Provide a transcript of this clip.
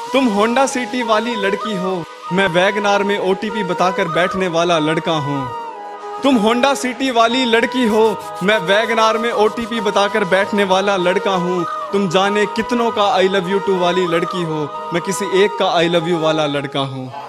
तुम Honda city वाली लड़की हो, मैं वैगनार में ओटीपी बताकर बैठने वाला लड़का हूँ। तुम होंडा सिटी वाली लड़की हो, मैं वैगनार में ओटीपी बताकर बैठने वाला लड़का हूँ। तुम जाने कितनों का आई लव यू टू वाली लड़की हो, मैं किसी एक का आई लव यू वाला लड़का हूँ।